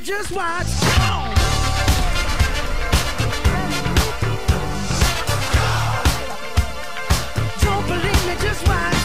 just watch. Don't believe me, just watch.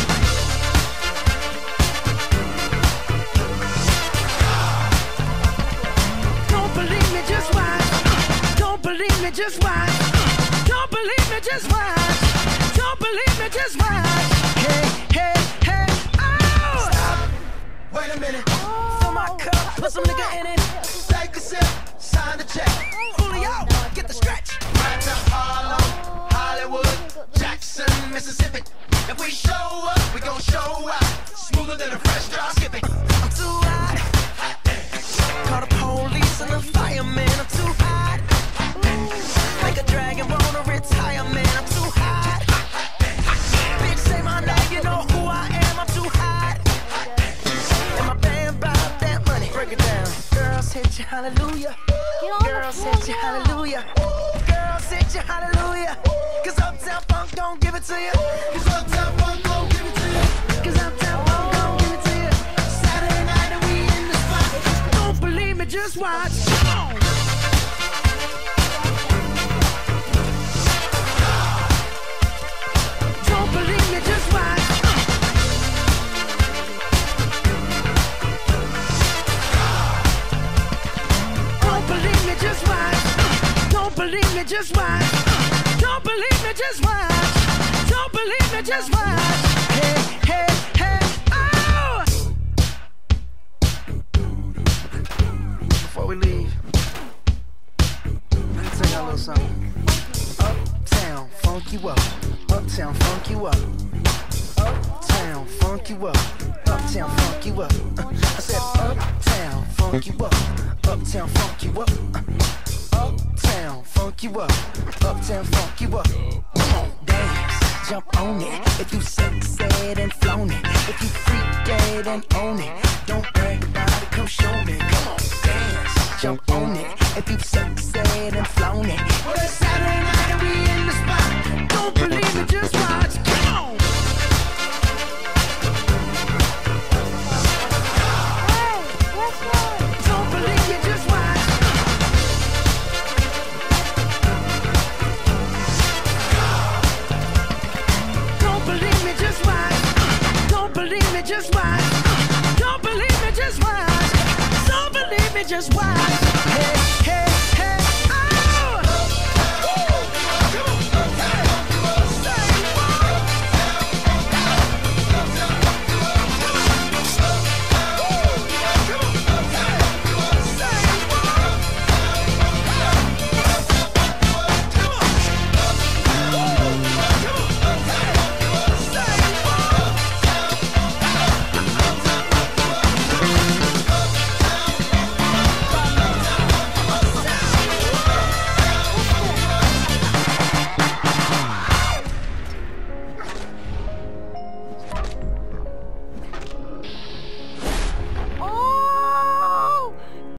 Don't believe me, just watch. Don't believe me, just watch. Don't believe me, just watch. Don't believe me, just watch. Hey, hey, hey, oh! Stop. Wait a minute. Fill my cup, put some nigga in it. Take a sip, sign the check. Julio, get the stretch. Right to Harlem, Hollywood, Jackson, Mississippi. If we show up, we gon' show out. Smoother than a fresh drop skipping. I'm too hot. Call the police and the fireman. I'm too hot. Make a dragon wanna retire, man. I'm too hot. Bitch, say my name, you know who I am. I'm too hot. And my band bought that money. Break it down. Girls hit you, hallelujah. Girls hit you, hallelujah. Girls hit you, hallelujah. Cause Uptown Funk don't give it to you. Cause Uptown Funk gon' give it to you. Cause Uptown Funk don't give it to you. Saturday night and we in the spot. Don't believe me, just watch. Don't believe me, just watch. Don't believe me, just watch. Don't believe me, just watch. Don't believe me, just watch. Don't believe me, just watch. Hey, hey, hey, oh! Before we leave, let me tell y'all a little something. Uptown, funk you up. Uptown, funk you up. Uptown, funk you up. Uptown, funk you up. I said uptown, funk you up. Uptown, funk you up. Uptown, funk you up. Uptown, funk you up. Come on, dance, jump on it. If you sexed and flown it, if you freak dead and own it, don't brag about it, come show me. Come on, dance, jump on it. If you sexed and flown it, well, it's Saturday night and we in the spot. Don't believe me, just watch. Come on. Don't believe me, just watch. Don't believe me, just watch. Don't believe me, just watch. Don't believe me, just watch. Don't believe me, just watch. Hey.